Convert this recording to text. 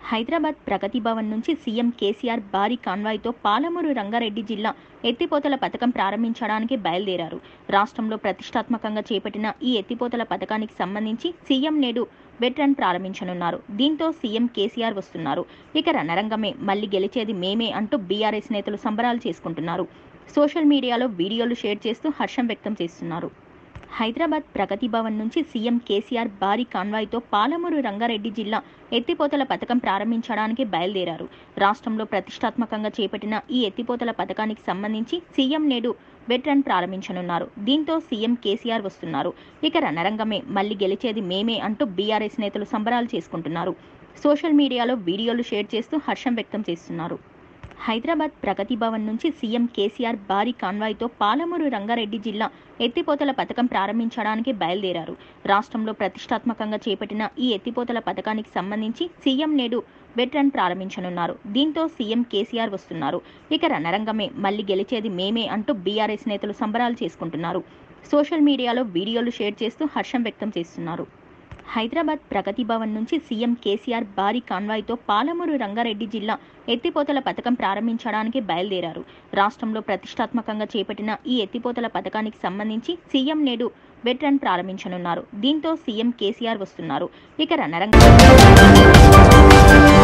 హైదరాబాద్ ప్రగతి భవన్ నుంచి సీఎం కేసీఆర్ భారీ కాన్వాయ్తో పాలమూరు రంగారెడ్డి జిల్లా ఎత్తిపోతల పథకం ప్రారంభించడానికి బయలుదేరారు. రాష్ట్రంలో ప్రతిష్టాత్మకంగా చేపట్టిన ఈ ఎత్తిపోతల పథకానికి సంబంధించి సీఎం నేడు వెట్ రన్ ప్రారంభించనున్నారు. దీంతో సీఎం కేసీఆర్ వస్తున్నారు. ఇక రణరంగమే, మళ్లీ గెలిచేది మేమే అంటూ బీఆర్ఎస్ నేతలు సంబరాలు చేసుకుంటున్నారు. సోషల్ మీడియాలో వీడియోలు షేర్ చేస్తూ హర్షం వ్యక్తం చేస్తున్నారు. హైదరాబాద్ ప్రగతి భవన్ నుంచి సీఎం కేసీఆర్ భారీ కాన్వాయ్తో పాలమూరు రంగారెడ్డి జిల్లా ఎత్తిపోతల పథకం ప్రారంభించడానికి బయలుదేరారు. రాష్ట్రంలో ప్రతిష్టాత్మకంగా చేపట్టిన ఈ ఎత్తిపోతల పథకానికి సంబంధించి సీఎం నేడు వెట్ రన్ ప్రారంభించనున్నారు. దీంతో సీఎం కేసీఆర్ వస్తున్నారు. ఇక రణరంగమే, మళ్లీ గెలిచేది మేమే అంటూ బీఆర్ఎస్ నేతలు సంబరాలు చేసుకుంటున్నారు. సోషల్ మీడియాలో వీడియోలు షేర్ చేస్తూ హర్షం వ్యక్తం చేస్తున్నారు. హైదరాబాద్ ప్రగతి భవన్ నుంచి సీఎం కేసీఆర్ భారీ కాన్వాయ్తో పాలమూరు రంగారెడ్డి జిల్లా ఎత్తిపోతల పథకం ప్రారంభించడానికి బయలుదేరారు. రాష్ట్రంలో ప్రతిష్టాత్మకంగా చేపట్టిన ఈ ఎత్తిపోతల పథకానికి సంబంధించి సీఎం నేడు వెట్ రన్ ప్రారంభించనున్నారు. దీంతో సీఎం కేసీఆర్ వస్తున్నారు. ఇక రణరంగమే, మళ్లీ గెలిచేది మేమే అంటూ బీఆర్ఎస్ నేతలు సంబరాలు చేసుకుంటున్నారు. సోషల్ మీడియాలో వీడియోలు షేర్ చేస్తూ హర్షం వ్యక్తం చేస్తున్నారు. హైదరాబాద్ ప్రగతి భవన్ నుంచి సీఎం కేసీఆర్ భారీ కాన్వాయ్తో పాలమూరు రంగారెడ్డి జిల్లా ఎత్తిపోతల పథకం ప్రారంభించడానికి బయలుదేరారు. రాష్ట్రంలో ప్రతిష్టాత్మకంగా చేపట్టిన ఈ ఎత్తిపోతల పథకానికి సంబంధించి సీఎం నేడు వెట్ రన్ ప్రారంభించనున్నారు. దీంతో సీఎం కేసీఆర్ వస్తున్నారు. ఇక రణరంగం